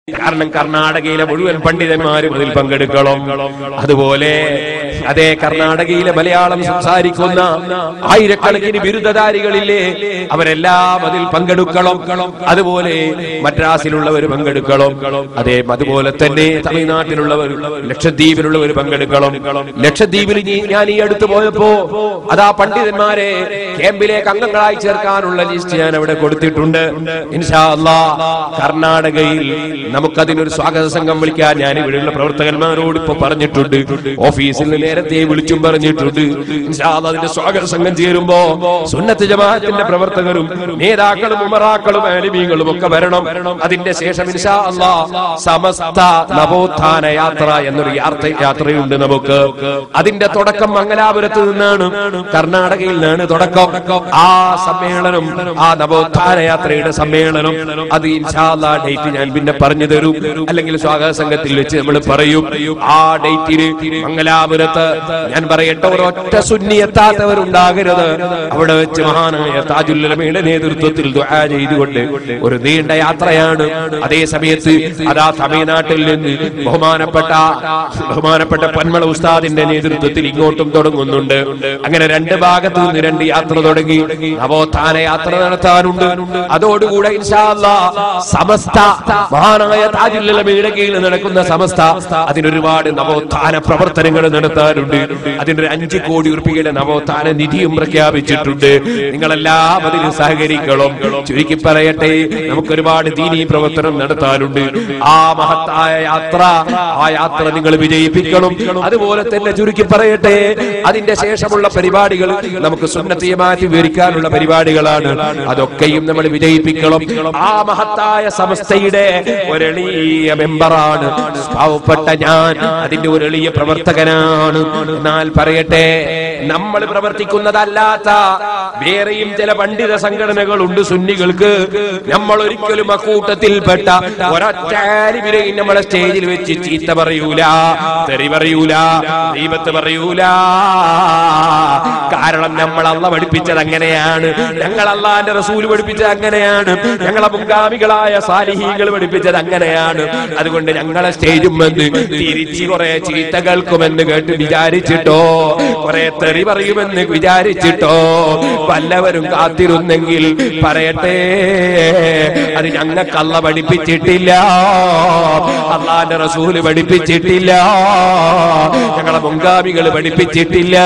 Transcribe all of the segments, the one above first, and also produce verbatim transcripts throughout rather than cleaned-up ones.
കാരണം കർണാടകയിലെ മുഴുവൻ പണ്ഡിതന്മാരും അതിൽ പങ്കെടുക്കണം. അതുപോലെ അതേ കർണാടകയിലെ മലയാളം സംസാരിക്കുന്ന ആയിരക്കണക്കിന് ബിരുദധാരികളില്ലേ, അവരെല്ലാം അതിൽ പങ്കെടുക്കണം. അതുപോലെ മദ്രാസിലുള്ളവർ പങ്കെടുക്കണം. അതേ അതുപോലെ തന്നെ തമിഴ്നാട്ടിലുള്ളവർ, ലക്ഷദ്വീപിലുള്ളവർ പങ്കെടുക്കണം. ലക്ഷദ്വീപിൽ ഞാൻ ഈ അടുത്ത് പോയപ്പോ അതാ പണ്ഡിതന്മാരെ ക്യാമ്പിലേക്ക് അംഗങ്ങളായി ചേർക്കാനുള്ള ലിസ്റ്റ് ഞാൻ അവിടെ കൊടുത്തിട്ടുണ്ട്. ഇൻഷാ അല്ലാഹ് കർണാടകയിൽ നമുക്കതിനൊരു സ്വാഗത സംഘം വിളിക്കാൻ ഞാൻ ഇവിടെയുള്ള പ്രവർത്തകന്മാരോട് ഇപ്പൊ പറഞ്ഞിട്ടുണ്ട്. ഓഫീസിൽ നിന്ന് നേരത്തെ വിളിച്ചും പറഞ്ഞിട്ടുണ്ട്. ഇൻഷാ അല്ലാഹ് അതിന്റെ സ്വാഗത സംഘം ചേരുമ്പോ സുന്നത്ത് ജമാഅത്തിന്റെ പ്രവർത്തകരും നേതാക്കളും ഉമറാക്കളും ആലിമീങ്ങളും ഒക്കെ വരണം. അതിന്റെ ശേഷം ഇൻഷാ അല്ലാഹ് സമസ്ത നവോത്ഥാന യാത്ര എന്നൊരു യാത്രയുണ്ട് നമുക്ക്. അതിന്റെ തുടക്കം മംഗലാപുരത്ത് നിന്നാണ്, കർണാടകയിൽ നിന്നാണ് തുടക്കം. ആ സമ്മേളനം, ആ നവോത്ഥാന യാത്രയുടെ സമ്മേളനം, അത് ഇൻഷാ അല്ലാഹ് ഡേറ്റ് ഞാൻ പിന്നെ പറഞ്ഞു തരും, അല്ലെങ്കിൽ സ്വാഗത സംഘത്തിൽ വെച്ച് നമ്മൾ പറയും. ആ ഡേറ്റിന് മംഗലാപുരത്ത് ഞാൻ പറയട്ടെ, ഒരൊറ്റ സുന്നി എത്താത്തവരുണ്ടാകരുത്. അവിടെ വെച്ച് മഹാനായ താജുൽ ഉലമയുടെ നേതൃത്വത്തിൽ ദുആ ചെയ്തുകൊണ്ട് ഒരു നീണ്ട യാത്രയാണ്. അതേ സമയത്ത് അതാ തമിഴ്നാട്ടിൽ നിന്ന് ബഹുമാനപ്പെട്ട ബഹുമാനപ്പെട്ട പന്മള ഉസ്താദിന്റെ നേതൃത്വത്തിൽ ഇങ്ങോട്ടും തുടങ്ങുന്നുണ്ട്. അങ്ങനെ രണ്ട് ഭാഗത്തു നിന്ന് രണ്ട് യാത്ര തുടങ്ങി. നവോത്ഥാന യാത്ര നടത്താനുണ്ട്. അതോടുകൂടെ ഇൻഷാ അല്ലാഹ് സമസ്ത മഹാനായ താജുൽ ഉലമയുടെ കീഴിൽ നടക്കുന്ന സമസ്ത, അതിനൊരുപാട് നവോത്ഥാന പ്രവർത്തനങ്ങൾ നടത്താനുണ്ട്. അതിനൊരു അഞ്ച് കോടി രൂപയുടെ നവോത്ഥാന നിധിയും പ്രഖ്യാപിച്ചിട്ടുണ്ട്. നിങ്ങളെല്ലാം അതിന് സഹകരിക്കണം. ചുരുക്കി പറയട്ടെ, നമുക്കൊരുപാട് ദീനീ പ്രവർത്തനം നടത്താനുണ്ട്. ആ മഹത്തായ യാത്ര, ആ യാത്ര നിങ്ങൾ വിജയിപ്പിക്കണം. അതുപോലെ തന്നെ ചുരുക്കി പറയട്ടെ, അതിന്റെ ശേഷമുള്ള പരിപാടികൾ നമുക്ക് സുന്നത്ത് ജമാഅത്ത് വിവരിക്കാനുള്ള പരിപാടികളാണ്. അതൊക്കെയും നമ്മൾ വിജയിപ്പിക്കണം. ആ മഹത്തായ സമസ്തയുടെ ഒരെളിയ മെമ്പറാണ് പാവപ്പെട്ട ഞാൻ, അതിന്റെ ഒരു എളിയ പ്രവർത്തകനാണ്. എന്നാൽ പറയട്ടെ, നമ്മൾ പ്രവർത്തിക്കുന്നതല്ലാത്ത വേറെയും ചില പണ്ഡിത സംഘടനകളുണ്ട് സുന്നികൾക്ക്. നമ്മൾ ഒരിക്കലും അക്കൂട്ടത്തിൽപ്പെട്ട ഒരൊറ്റാലിവിരെയും നമ്മളെ സ്റ്റേജിൽ വെച്ച് ചീത്ത പറയൂല, തെറി പറയൂല, ദൈവത്ത് പറയൂല. കാരണം നമ്മൾ അല്ലാഹ് പഠിപ്പിച്ചത് അങ്ങനെയാണ്, ഞങ്ങൾ അല്ലാഹുവിന്റെ റസൂൽ പഠിപ്പിച്ചത് അങ്ങനെയാണ്, ഞങ്ങളെ മുൻഗാമികളായ സാലിഹീങ്ങൾ പഠിപ്പിച്ചത് അങ്ങനെയാണ്. അതുകൊണ്ട് ഞങ്ങളെ സ്റ്റേജും വന്ന് തിരിച്ച് കുറെ ചീത്ത കേൾക്കുമെന്ന് കേട്ട് വിചാരിച്ചിട്ടോ, കുറെ തെറി പറയുമെന്ന് വിചാരിച്ചിട്ടോ വല്ലവരും കാത്തിരുന്നെങ്കിൽ പറയട്ടെ, അത് ഞങ്ങൾക്ക് അല്ലാഹ് പഠിപ്പിച്ചിട്ടില്ല, അല്ലാഹുവിന്റെ റസൂൽ പഠിപ്പിച്ചിട്ടില്ല, ഞങ്ങളെ മുൻഗാമികൾ പഠിപ്പിച്ചിട്ടില്ല.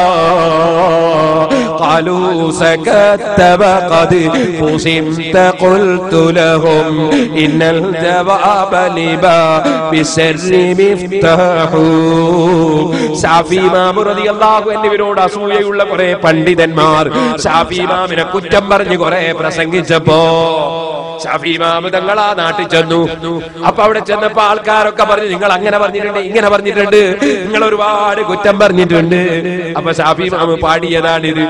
قالوا سكت وقد قسمت قلت لهم إن الجواب لباب السر مفتاح. ഷാഫി ഇമാം റളിയല്ലാഹു അൻഹുവിനോട് അസൂയയുള്ള കുറെ പണ്ഡിതന്മാർ ഷാഫി ഇമാമിനെ കുറ്റം പറഞ്ഞ് കുറെ പ്രസംഗിച്ചപ്പോ ഷാഫി ഇമാം തങ്ങൾ ആ നാട്ടിൽ ചെന്നു. അപ്പൊ അവിടെ ചെന്നപ്പോ ആൾക്കാരൊക്കെ പറഞ്ഞു, നിങ്ങൾ അങ്ങനെ പറഞ്ഞിട്ടുണ്ട്, ഇങ്ങനെ പറഞ്ഞിട്ടുണ്ട്, നിങ്ങൾ ഒരുപാട് കുറ്റം പറഞ്ഞിട്ടുണ്ട്. അപ്പൊ ഷാഫി ഇമാം പാടിയതാണിത്.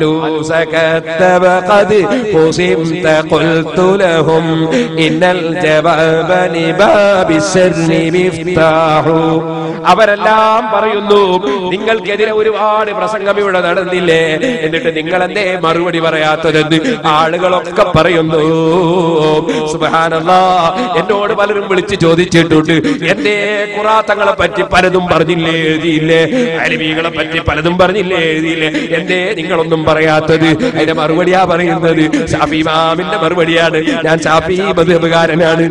അവരെല്ലാം പറയുന്നു, നിങ്ങൾക്കെതിരെ ഒരുപാട് പ്രസംഗം ഇവിടെ നടന്നില്ലേ, എന്നിട്ട് നിങ്ങൾ എന്തേ മറുപടി പറയാത്തതെന്ന് ആളുകളൊക്കെ പറയുന്നു. സുബ്ഹാനല്ലാഹ്, എന്നോട് പലരും വിളിച്ച് ചോദിച്ചിട്ടുണ്ട്, എന്റെ ഖുറാത്തങ്ങളെ പറ്റി പലതും പറഞ്ഞില്ലേ എഴുതിയില്ലേ, അലിമീങ്ങളെ പറ്റി പലതും പറഞ്ഞില്ലേ എഴുതിയില്ലേ, എന്തേ നിങ്ങളൊന്നും പറയാത്തത്? അതിന്റെ മറുപടിയാ പറയുന്നത്, ഷാഫി ഇമാമിന്റെ മറുപടിയാണ്. ഞാൻ ഷാഫി മദ്ഹബുകാരനാണ്.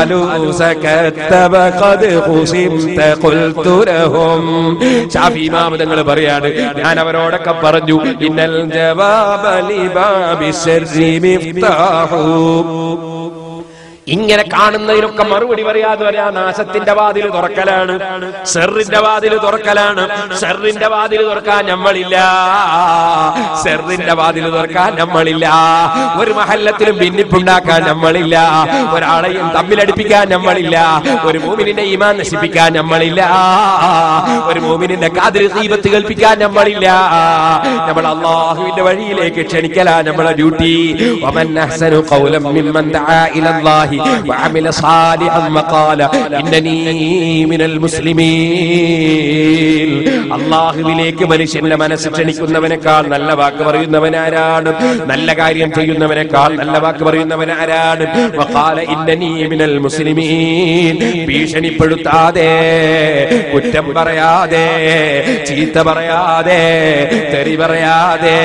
ഷാഫി ഇമാം തങ്ങൾ പറയാണ്, ഞാൻ അവരോടൊക്കെ പറഞ്ഞു, ഇന്നൽ ജവാബ ലിബാബി ശർരി മിഫ്താഹു. ഇങ്ങനെ കാണുന്നതിനൊക്കെ മറുപടി പറയാതെ പറയാ നാശത്തിന്റെ വാതിൽ തുറക്കലാണ്, ഷെറിന്റെ വാതിൽ തുറക്കലാണ്. ഷെറിന്റെ വാതിൽ തുറക്കാൻ നമ്മളില്ല, ഷെറിന്റെ വാതിൽ തുറക്കാൻ നമ്മളില്ല. ഒരു മഹല്ലത്തിലും ഭിന്നിപ്പുണ്ടാക്കാൻ നമ്മളില്ല, ഒരാളെയും തമ്മിലടിപ്പിക്കാൻ നമ്മളില്ല, ഒരു മോമിനിന്റെ ഈമാൻ നശിപ്പിക്കാൻ നമ്മളില്ല, ഒരു മോമിനിന്റെ കാതിൽ ഗീബത്ത് കേൾപ്പിക്കാൻ നമ്മളില്ല. നമ്മൾ അല്ലാഹുവിന്റെ വഴിയിലേക്ക് ക്ഷണിക്കലാ നമ്മളെ ഡ്യൂട്ടി. വമൻ അഹ്സനു ഖൗലൻ മിമ്മൻ ദആ ഇലല്ലാഹി ഇലല്ലാഹി വഅമില സാലിഹൻ വഖാല ഇന്നനീ മിനൽ മുസ്ലിമീൻ. അല്ലാഹുവിലേക്ക് മനുഷ്യന്റെ മനസ്സ് ക്ഷണിക്കുന്നവനേക്കാൾ നല്ല വാക്ക് പറയുന്നവനാരാണ്? നല്ല കാര്യം ചെയ്യുന്നവനേക്കാൾ നല്ല വാക്ക് പറയുന്നവനാരാണ്? വഖാല ഇന്നനീ മിനൽ മുസ്ലിമീൻ. ഭീഷണിപ്പെടുത്താതെ, കുറ്റം പറയാതെ, ചീത്ത പറയാതെ, തെറി പറയാതെ,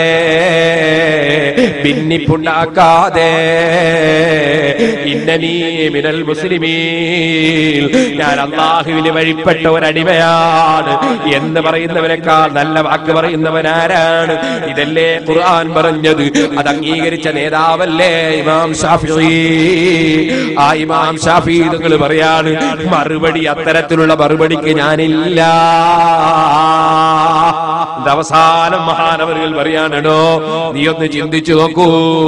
ഭിന്നിപ്പുണ്ടാക്കാതെ, ഇന്നനീ മിനൽ മുസ്ലിമീൻ, ഞാൻ അല്ലാഹുവിന് വഴിപ്പെട്ട ഒരടിമയാണ് എന്ന് പറയുന്നവനേക്കാൾ നല്ല വാക്ക് പറയുന്നവനാരാണ്? ഇതല്ലേ ഖുർആൻ പറഞ്ഞത്? അത് അംഗീകരിച്ച നേതാവല്ലേ ഇമാം ശാഫിഈ. ആ ഇമാം ശാഫിഈ നിങ്ങൾ പറയാണ്, മറുപടി അത്തരത്തിലുള്ള മറുപടിക്ക് ഞാനില്ല. അവസാനം മഹാനവറുകൾ പറയാണോ, നീ ഒന്ന് ചിന്തിച്ചു നോക്കൂ.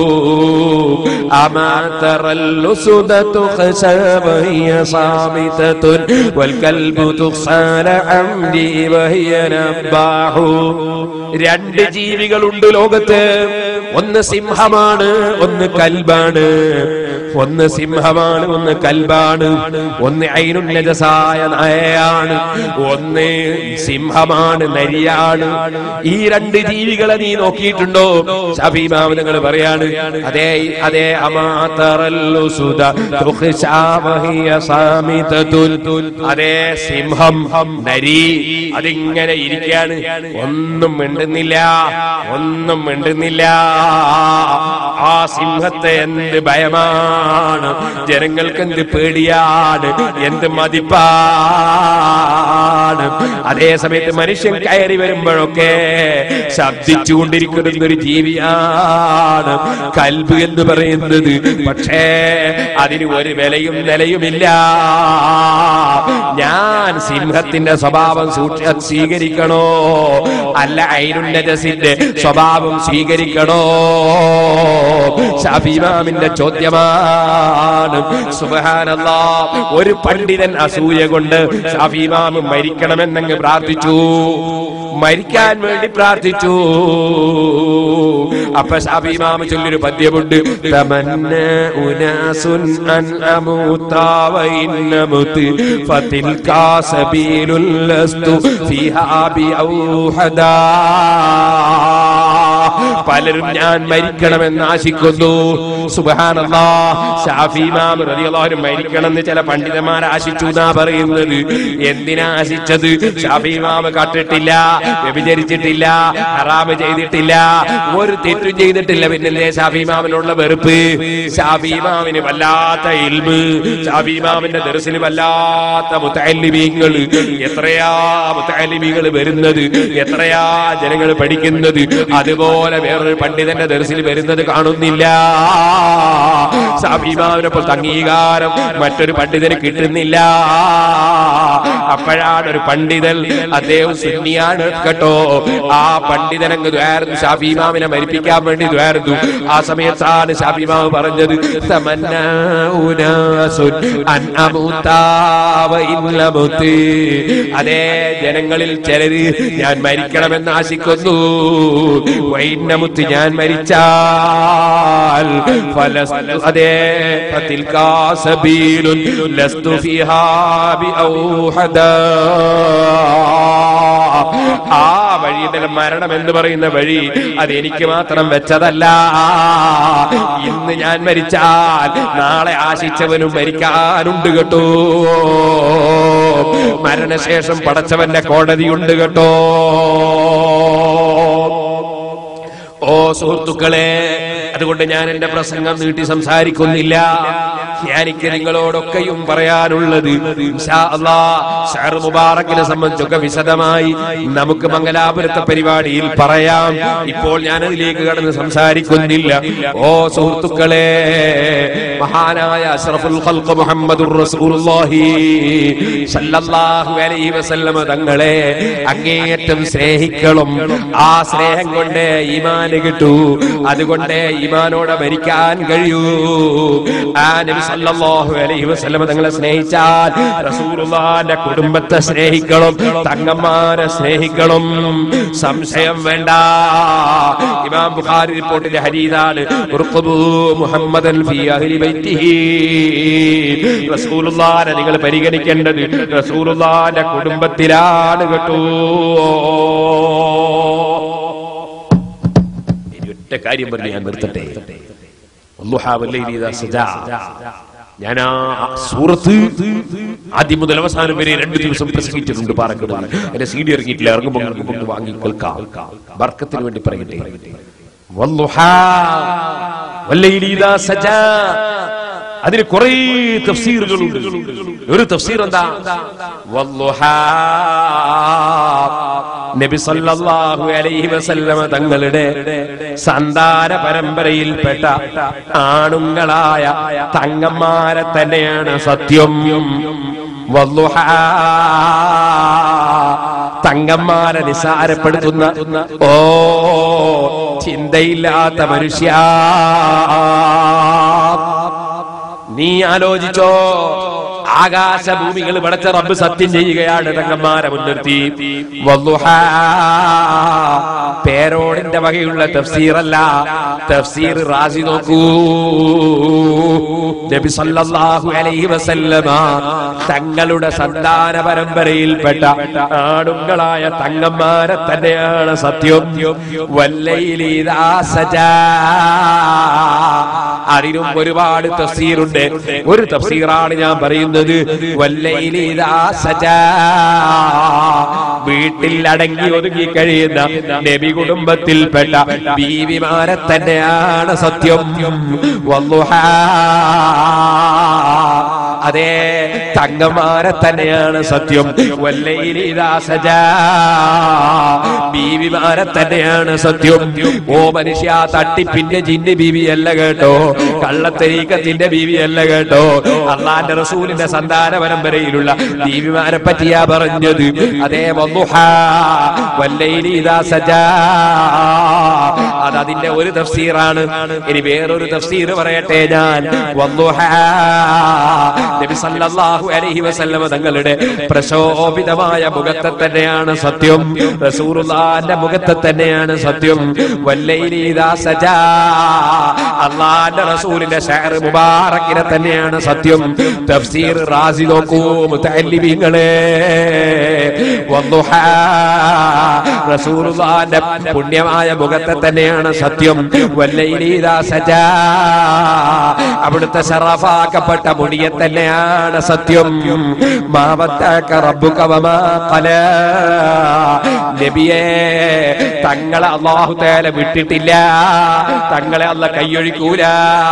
രണ്ട് ജീവികളുണ്ട് ലോകത്ത്. ഒന്ന് സിംഹമാണ്, ഒന്ന് കൽബാണ്. ഒന്ന് സിംഹമാണ്, ഒന്ന് കൽബാണ്. ഒന്ന് ഐനുൻ നജസായ നായയാണ്, ഒന്ന് സിംഹമാണ്, നരിയാണ്. ഈ രണ്ട് ജീവികളെ നീ നോക്കിയിട്ടുണ്ടോ? ശഫീ ഇമാം തങ്ങൾ പറയാണ്, അതേ അതേ അതേ സിംഹം, നരി അതിങ്ങനെ ഇരിക്കാണ്, ഒന്നും മിണ്ടുന്നില്ല, ഒന്നും മിണ്ടുന്നില്ല. ആ സിംഹത്തെ എന്ത് ഭയമാണ്, ജനങ്ങൾക്ക് എന്ത് പേടിയാണ്, എന്ത് മതിപ്പാണ്. അതേ സമയത്ത് മനുഷ്യൻ കയറി വരുമ്പോഴൊക്കെ ശബ്ദിച്ചുകൊണ്ടിരിക്കുന്ന ഒരു ജീവിയാണ് കൽബ് എന്ന് പറയുന്നത്. പക്ഷേ അതിന് ഒരു വിലയും നിലയുമില്ല. ഞാൻ സിംഹത്തിന്റെ സ്വഭാവം സ്വീകരിക്കണോ, അല്ല ഐനുൻ നജസിന്റെ സ്വഭാവം സ്വീകരിക്കണോ? ശഫീ ഇമാമിന്റെ ചോദ്യമാണ്. സുബ്ഹാനല്ലാഹ്. ഒരു പണ്ഡിതൻ അസൂയ കൊണ്ട് ശഫീ ഇമാം മരിക്കണമെന്നങ്ങ് പ്രാർത്ഥിച്ചു, മരിക്കാൻ വേണ്ടി പ്രാർത്ഥിച്ചു. അപ്പൊ ശഫീ ഇമാം ചൊല്ലൊരു പദ്യമുണ്ട്, തമന്ന ഉനാസുൻ അൻ അമൂത വഇന്നമുത് ഫതിൽകാ സബീലുൽ ലസ്തു ഫീഹാ ബിഔഹദാ. പലരും ഞാൻ മരിക്കണമെന്ന് ആശിക്കുന്നു. സുബ്ഹാനല്ലാഹ്. ശഫീ ഇമാം റളിയല്ലാഹു അൻഹു മരിക്കണമെന്ന് ചില പണ്ഡിതന്മാർ ആശിച്ചു എന്നാ പറയുന്നത്. എന്തിനാ ആശിച്ചത്? ശഫീ ഇമാം കട്ടിട്ടില്ല, വ്യഭിചരിച്ചിട്ടില്ല, ഹറാമ് ചെയ്തിട്ടില്ല, ഒരു തെറ്റും ചെയ്തിട്ടില്ല. പിന്നെ ശഫീ ഇമാമിനുള്ള വെറുപ്പ്. ശഫീ ഇമാമിന് വല്ലാത്ത ഇൽമ്, ശഫീ ഇമാമിന്റെ ദർസിൽ വല്ലാത്ത മുതഅല്ലിമീങ്ങൾ. എത്രയാ മുതഅല്ലിമീങ്ങൾ വരുന്നത്, എത്രയാ ജനങ്ങൾ പഠിക്കുന്നത്. അതുപോലെ വേറൊരു പണ്ഡിതന്റെ ദർസിൽ വരുന്നത് കാണുന്നില്ല. ശഫീ ഇമാമിനപ്പോൾ അംഗീകാരം മറ്റൊരു പണ്ഡിതന് കിട്ടുന്നില്ല. അപ്പോഴാണ് ഒരു പണ്ഡിതൻ, അദ്ദേഹം സുന്നിയാണ് കേട്ടോ, ആ പണ്ഡിതനങ്ങ് ദ്വാരുന്നു, ശഫീ ഇമാമിനെ മരിപ്പിക്കാൻ വേണ്ടി ദ്വാരുന്നു. ആ സമയത്താണ് ശഫീ ഇമാം പറഞ്ഞത്, തമന്നാ ഉനാസുൻ അൻ അമൂത വഇന്നമുത്. അതേ ജനങ്ങളിൽ ചിലര് ഞാൻ മരിക്കണമെന്ന് ആശിക്കുന്നു, വഇന്നമുത് ഞാൻ മരിച്ചാൽ ഫലസ്തു അതേ ഫതിൽകാ സബീലുൻ ലസ്തു ഫീഹാ ബിഔഹദാ. ആ വഴിയുടെ മരണം എന്ന് പറയുന്ന വഴി അത് എനിക്ക് മാത്രം വെച്ചതല്ല. ഇന്ന് ഞാൻ മരിച്ചാൽ നാളെ ആശിച്ചവനും മരിക്കാനുണ്ട് കേട്ടോ. മരണശേഷം പടച്ചവന്റെ കോടതിയുണ്ട് കേട്ടോ. ഓ സുഹൃത്തുക്കളെ, അതുകൊണ്ട് ഞാൻ എന്റെ പ്രസംഗം നീട്ടി സംസാരിക്കുന്നില്ല. എനിക്ക് നിങ്ങളോടൊക്കെയും പറയാനുള്ളത് ഇൻഷാ അല്ലാഹ് ശഅർ മുബാറക്കിനെ സംബന്ധിച്ചൊക്കെ വിശദമായി നമുക്ക് മംഗലാപുരത്തെ പരിപാടിയിൽ പറയാം. ഇപ്പോൾ ഞാൻ അതിലേക്ക് കടന്ന് സംസാരിക്കുന്നില്ല. ഓ സുഹൃത്തുക്കളെ, മഹാനായ അഷ്റഫുൽ ഖൽഖ് മുഹമ്മദുർ റസൂലുള്ളാഹി സല്ലല്ലാഹു അലൈഹി വസല്ലം തങ്ങളെ അങ്ങേയറ്റം സ്നേഹിക്കണം. ആ സ്നേഹം കൊണ്ട് ഈമാൻ കിട്ടൂ, അതുകൊണ്ട് ഈമാനോടെ മരിക്കാൻ കഴിയൂ. ആ നബി സല്ലല്ലാഹു അലൈഹി വസല്ലം തങ്ങളെ സ്നേഹിച്ചാൽ റസൂലുള്ളാഹിന്റെ കുടുംബത്തെ സ്നേഹിക്കണം, തങ്ങന്മാരെ സ്നേഹിക്കണം, സംശയം വേണ്ട. ഇമാം ബുഖാരി റിപ്പോർട്ടിലെ ഹദീസാണ് ഉർഖബു മുഹമ്മദൻ ഫീ അഹ്ലി ബൈത്തിഹി. റസൂലുള്ളാഹിനെ നിങ്ങൾ പരിഗണിക്കേണ്ടത് റസൂലുള്ളാഹിന്റെ കുടുംബത്തിലാണ് കേട്ടോ. ഒറ്റ കാര്യം പറഞ്ഞ് ഞാൻ നിർത്തട്ടെ. ഞാൻ ആ സൂറത്ത് ആദ്യം മുതൽ അവസാനം വരെ രണ്ടു ദിവസം പ്രസംഗിച്ചിട്ടുണ്ട്. പാറക്കെടുവാണ് എന്റെ സി ഡി ഇറങ്ങിയിട്ടില്ല, ഇറങ്ങുമ്പോൾ വാങ്ങി കേൾക്കാം. ബർക്കത്തിന് വേണ്ടി പറയട്ടെ. അതിന് കുറെ തഫ്സീറുകളുണ്ട്. ഒരു തഫ്സീർ എന്താ? നബി സല്ലല്ലാഹു അലൈഹി വസല്ലമ തങ്ങളുടെ സന്താന പരമ്പരയിൽപ്പെട്ട ആണുങ്ങളായ തങ്ങന്മാരെ തന്നെയാണ് സത്യം. വല്ലുഹാ, തങ്ങന്മാരെ നിസാരപ്പെടുത്തുന്ന ഓ ചിന്തയില്ലാത്ത മനുഷ്യ, നീ ആലോചിച്ചോ. ആകാശഭൂമികൾ പടച്ച റബ്ബ് സത്യം ചെയ്യുകയാണ് തങ്ങന്മാരെ മുൻനിർത്തി. വല്ലുഹാ പേരോടിന്റെ വകയുള്ള തഫ്സീറല്ല, തഫ്സീർ റാസി നോക്കൂ. നബി സല്ലല്ലാഹു അലൈഹി വസല്ലമ തങ്ങളുടെ സന്താന പരമ്പരയിൽപ്പെട്ട ആണുങ്ങളായ തങ്ങന്മാരെ തന്നെയാണ് സത്യം. വല്ലൈലി ഇദാ സജാ, അതിനും ഒരുപാട് തഫ്സീറുണ്ട്. ഒരു തഫ്സീറാണ് ഞാൻ പറയുന്നത്. വല്ലൈലി ഇദാ സജാ, വീട്ടിൽ അടങ്ങി ഒതുങ്ങി കഴിയുന്ന നബി കുടുംബത്തിൽപ്പെട്ട ബീവിമാരെ തന്നെയാണ് സത്യം. വല്ലുഹാ, അതേ തങ്ങന്മാരെ തന്നെയാണ് സത്യം. വല്ലൈലി ഇദാ സജാ, ബീവിമാരെ തന്നെയാണ് സത്യം. ഓ മനുഷ്യ, തട്ടിപ്പിന്റെ ജിന്ന് ബീവിയല്ല കേട്ടോ, കള്ളത്തരീക്കത്തിന്റെ ബീവിയല്ല കേട്ടോ. അല്ലാഹുവിന്റെ റസൂലിന്റെ സന്താന പരമ്പരയിലുള്ള ബീവിമാരെ പറ്റിയാ പറഞ്ഞത്. അതേ വല്ലുഹാ വല്ലൈലി ഇദാ സജാ, അത് അതിന്റെ ഒരു തഫ്സീറാണ്. ഇനി വേറൊരു തഫ്സീർ പറയട്ടെ ഞാൻ. വല്ലുഹാ, നബി സല്ലല്ലാഹു അലൈഹി വസല്ലമ തങ്ങളുടെ പ്രശോഭിതമായ മുഖത്തെ തന്നെയാണ് സത്യം. റസൂലുള്ളാഹിന്റെ മുഖത്തെ തന്നെയാണ് സത്യം. വല്ലൈലി ഇദാ സജാ, അല്ലാഹുവിന്റെ റസൂലിന്റെ ശഅർ മുബാറക്കിനെ തന്നെയാണ് സത്യം. തഫ്സീർ റാസി നോക്കൂ മുതഅല്ലിമീങ്ങളെ. വല്ലുഹാ, റസൂലുള്ളാഹിന്റെ പുണ്യമായ മുഖത്തെ തന്നെയാണ് സത്യം. വല്ലൈലി ഇദാ സജാ, അവിടുത്തെ ശറഫാക്കപ്പെട്ട മുടിയെ തന്നെയാണ് സത്യം. മാ വദ്ദഅക റബ്ബുക വമാ ഖലാ, നബിയേ തങ്ങളെ അല്ലാഹു തആല വിട്ടിട്ടില്ല, തങ്ങളെ അല്ലാഹു കൈയൊഴിക്കൂല.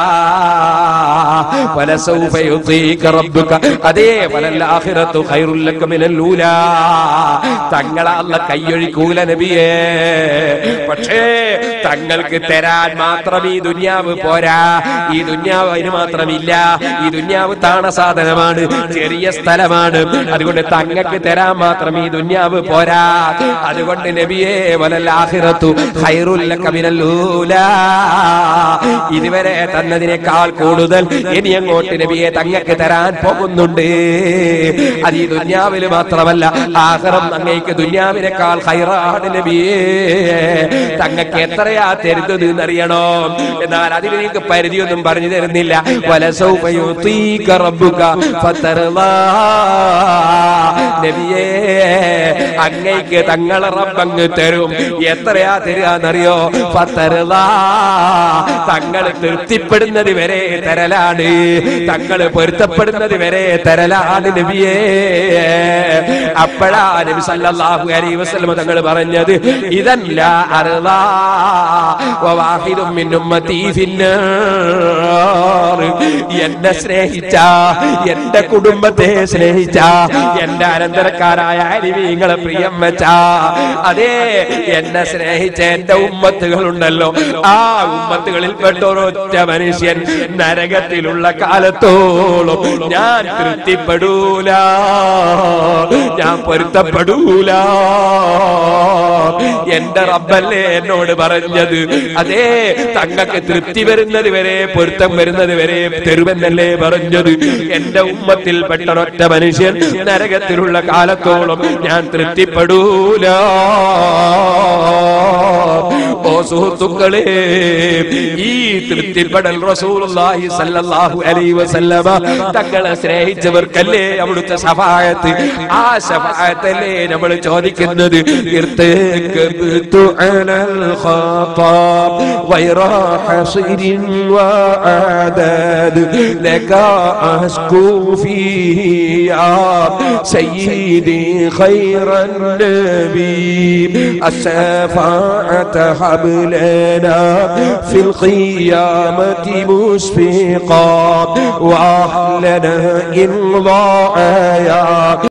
വലസൗഫ യുതീക റബ്ബുക, അതേ വലൽ ആഖിറതു ഖൈറുൽ ലക മിനൽ ഊലാ, തങ്ങളെ അല്ലാഹു കൈയൊഴിക്കൂല നബിയേ. പക്ഷേ തങ്ങൾക്ക് തരാൻ മാത്രം ഈ ദുനിയാവ് പോരാ. ഈ ദുനിയാവ് അതിന് മാത്രമില്ല. ഈ ദുനിയാവ് താണ സാധനമാണ്, ചെറിയ സ്ഥലമാണ്. അതുകൊണ്ട് തങ്ങൾക്ക് തരാൻ മാത്രം ഈ ദുനിയാവ് പോരാ. അതുകൊണ്ട് നബിയേ വലൽ ആഖിറതു ഖൈറുൽ ലക മിനൽ ഊലാ, ഇതുവരെ തന്നതിനേക്കാൾ കൂടുതൽ ഇനി അങ്ങോട്ട് നബിയെ തങ്ങൾക്ക് തരാൻ പോകുന്നുണ്ട്. അത് ഈ ദുനിയാവിൽ മാത്രമല്ല, ആഖിറം അങ്ങേക്ക് ദുനിയാവിനേക്കാൾ ഖൈറാണ് നബിയേ. തങ്ങൾക്ക് എത്രയാ തരുന്നത് എന്നറിയണോ? എന്നാൽ അതിന് നിങ്ങൾക്ക് പരിധിയൊന്നും പറഞ്ഞു തരുന്നില്ല. വലസൗഫ യുതീക റബ്ബുക ഫതർളാ, നബിയേ അങ്ങേക്ക് തങ്ങളെ റബ്ബങ്ങ് തരും. എത്രയാ തരാന്നറിയോ? ഫതർളാ, തങ്ങൾ തൃപ്തിപ്പെടുന്നത് വരെ തരലാണ്, തങ്ങൾ പൊരുത്തപ്പെടുന്നത് വരെ തരലാണ് നബിയേ. അപ്പോഴാ നബി സല്ലല്ലാഹു അലൈഹി വസല്ലം തങ്ങൾ പറഞ്ഞത്, ഇദല്ല അർളാ വവാഹിദും മിൻ ഉമ്മതി ഫിന്നാർ, എന്നെ സ്നേഹിച്ച, എന്റെ കുടുംബത്തെ സ്നേഹിച്ച, എന്റെ അനന്തരക്കാരായ അലിമീങ്ങളെ പ്രിയം വെച്ച, അതേ എന്നെ സ്നേഹിച്ച എന്റെ ഉമ്മത്തുകളുണ്ടല്ലോ, ആ ഉമ്മത്തുകളിൽ പെട്ട ഒരൊറ്റ മനുഷ്യൻ നരകത്തിലുള്ള കാലത്തോളം ഞാൻ തൃപ്തിപ്പെടൂല, ഞാൻ പൊരുത്തപ്പെടൂല. എന്റെ റബ്ബല്ലേ എന്നോട് പറഞ്ഞത്, പറഞ്ഞത്. അതേ, തങ്ങൾക്ക് തൃപ്തി വരുന്നത് വരെ, പൊരുത്തം വരുന്നത് വരെ തരുമെന്നല്ലേ പറഞ്ഞത്. എന്റെ ഉമ്മത്തിൽ പെട്ടൊരൊറ്റ മനുഷ്യൻ നരകത്തിലുള്ള കാലത്തോളം ഞാൻ തൃപ്തിപ്പെടൂല. ഓ സുഹൃത്തുക്കളെ, ഈ തൃപ്തിപ്പെടൽ റസൂലുള്ളാഹി സ്വല്ലല്ലാഹു അലൈഹി വസല്ലമ തങ്ങളെ സ്നേഹിച്ചവർക്കല്ലേ അവിടുത്തെ ശഫാഅത്ത്. ആ ശഫാഅത്തല്ലേ നമ്മൾ ചോദിക്കുന്നത്. ഇർതകബ്തു അലൽ ഖതാബ് വൈറ ഹസിരിൻ വഅദദ് ലക അസ്കൂ ഫീഹി യാ സയ്യിദി ഖൈറൻ നബി الشفاعة هب لنا في القيامة مشفقا وأهلنا إن ضاع يا